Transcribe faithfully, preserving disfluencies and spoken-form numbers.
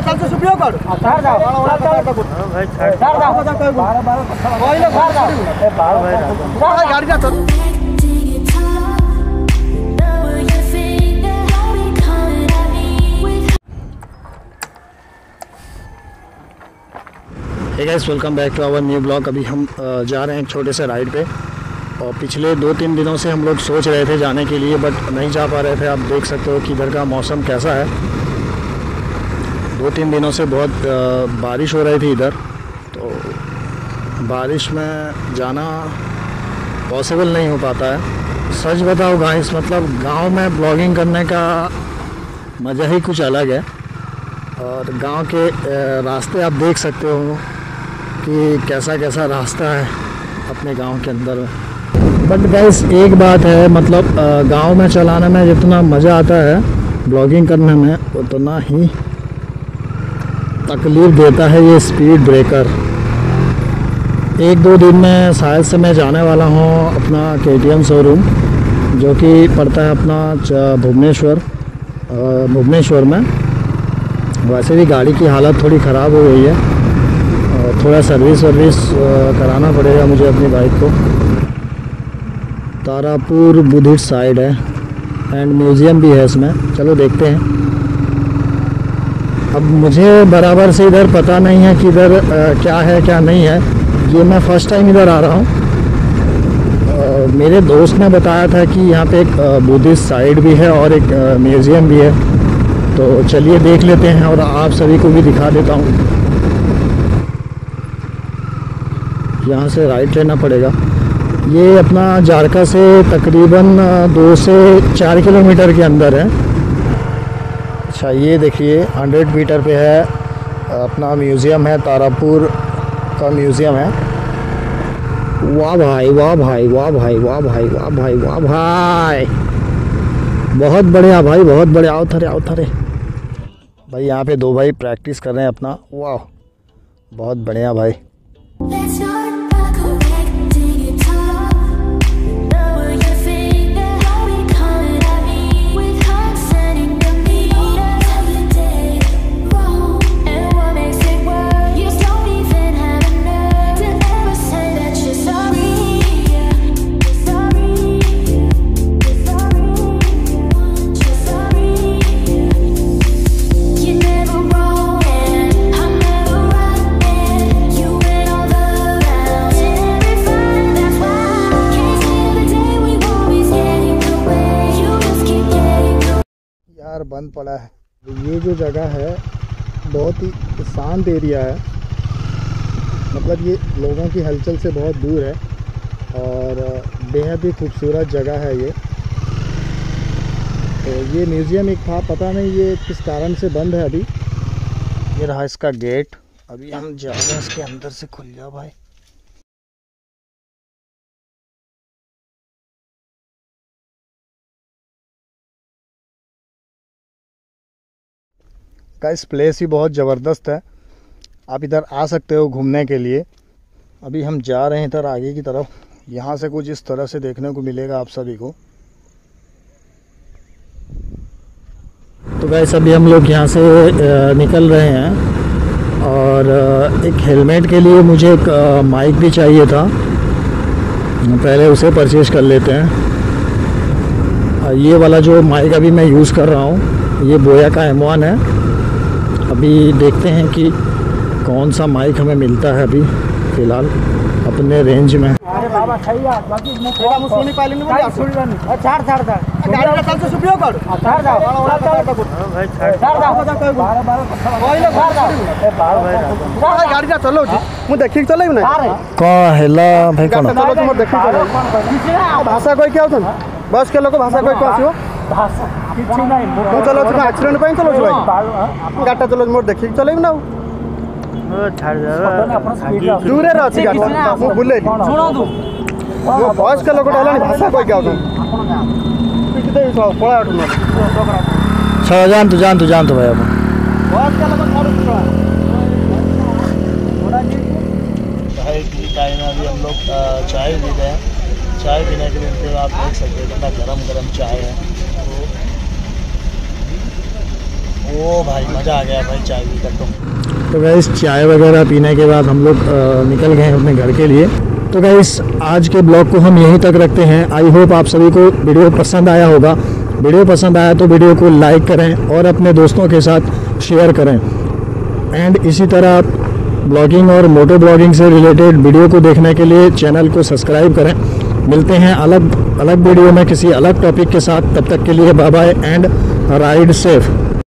Hey guys, welcome back to our new blog. अभी हम जा रहे हैं एक छोटे से राइड पे, और पिछले दो तीन दिनों से हम लोग सोच रहे थे जाने के लिए, बट नहीं जा पा रहे थे। आप देख सकते हो कि इधर का मौसम कैसा है। दो तीन दिनों से बहुत बारिश हो रही थी इधर, तो बारिश में जाना पॉसिबल नहीं हो पाता है। सच बताओ गाइस, मतलब गांव में ब्लॉगिंग करने का मज़ा ही कुछ अलग है। और गांव के रास्ते आप देख सकते हो कि कैसा कैसा रास्ता है अपने गांव के अंदर में। बट गाइस एक बात है, मतलब गांव में चलाने में जितना मज़ा आता है ब्लॉगिंग करने में, उतना ही तकलीफ़ देता है ये स्पीड ब्रेकर। एक दो दिन में शायद से मैं जाने वाला हूँ अपना के टी एम शोरूम, जो कि पड़ता है अपना भुवनेश्वर भुवनेश्वर में। वैसे भी गाड़ी की हालत थोड़ी ख़राब हो गई है, और थोड़ा सर्विस वर्विस कराना पड़ेगा मुझे अपनी बाइक को। तारापुर बुधिट साइड है, एंड म्यूज़ियम भी है इसमें। चलो देखते हैं। अब मुझे बराबर से इधर पता नहीं है कि इधर क्या है क्या नहीं है। ये मैं फ़र्स्ट टाइम इधर आ रहा हूँ। मेरे दोस्त ने बताया था कि यहाँ पे एक बुद्धिस्ट साइड भी है और एक म्यूज़ियम भी है, तो चलिए देख लेते हैं और आप सभी को भी दिखा देता हूँ। यहाँ से राइट लेना पड़ेगा। ये अपना जारका से तकरीबन दो से चार किलोमीटर के अंदर है। अच्छा, ये देखिए हंड्रेड मीटर पे है अपना म्यूज़ियम है, तारापुर का म्यूज़ियम है। वाह भाई, वाह भाई, वाह भाई, वाह भाई, वाह भाई, वाह भाई, बहुत बढ़िया भाई, बहुत बढ़िया। आओ थरे, आओ थरे भाई। यहाँ पे दो भाई प्रैक्टिस कर रहे हैं अपना। वाह, बहुत बढ़िया भाई। बंद पड़ा है। ये जो जगह है बहुत ही शांत एरिया है, मतलब ये लोगों की हलचल से बहुत दूर है, और बेहद ही खूबसूरत जगह है ये। तो ये म्यूज़ियम एक था, पता नहीं ये किस कारण से बंद है अभी। ये रहा इसका गेट। अभी हम जा रहे हैं इसके अंदर से। खुल जाओ भाई। गाइस, प्लेस ही बहुत ज़बरदस्त है। आप इधर आ सकते हो घूमने के लिए। अभी हम जा रहे हैं इधर आगे की तरफ। यहाँ से कुछ इस तरह से देखने को मिलेगा आप सभी को। तो गाइस, अभी हम लोग यहाँ से निकल रहे हैं, और एक हेलमेट के लिए मुझे एक माइक भी चाहिए था। पहले उसे परचेज कर लेते हैं। ये वाला जो माइक अभी मैं यूज़ कर रहा हूँ, ये बोया का एम वन है। अभी देखते हैं कि कौन सा माइक हमें मिलता है अभी फ़िलहाल अपने रेंज में। अरे बाबा सही है, बाकी मैं थोड़ा मुसोनी पाले नहीं बोल छोड़ दे। चार चार चार गाड़ी का चल से सुपियो कर। चार जा वाला चार जा भाई, चार जा बारह बारह कोई ले चार जा। ए बारह भाई गाड़ी का चलो जी, मु देखि चलै नै का हेला भाई। कोन चलो तुम देखि चलो। भाषा कोई क्या होतन? बस के लोग भाषा कोई को आसीओ भाषा किछि नै। मु चलो तुम एक्सीडेंट पई चलो भाई। गाटा चलो मोर देखि चलै ना। छाड़ जा दूरे रहछि गाटा मु बुले सुनो तू मो बॉस के लोग डलानी भाषा कोई क्या होतन? पिट दे पळा उठ न छ जान तू जान तू जान तो भाई। अब बॉस के लोग मारो थोड़ा थोड़ा जी भाई की टाइम में अभी हम लोग चाय पी रहे हैं। चाय पीने के लिए आप देख सकते हैं कितना गरम गरम चाय है। ओ भाई मज़ा आ गया भाई चाय पी कर तो तो गाइस चाय वगैरह पीने के बाद हम लोग निकल गए अपने घर के लिए। तो गाइस आज के ब्लॉग को हम यहीं तक रखते हैं। आई होप आप सभी को वीडियो पसंद आया होगा। वीडियो पसंद आया तो वीडियो को लाइक करें और अपने दोस्तों के साथ शेयर करें। एंड इसी तरह ब्लॉगिंग और मोटो ब्लॉगिंग से रिलेटेड वीडियो को देखने के लिए चैनल को सब्सक्राइब करें। मिलते हैं अलग अलग वीडियो में किसी अलग टॉपिक के साथ। तब तक के लिए bye bye and ride safe.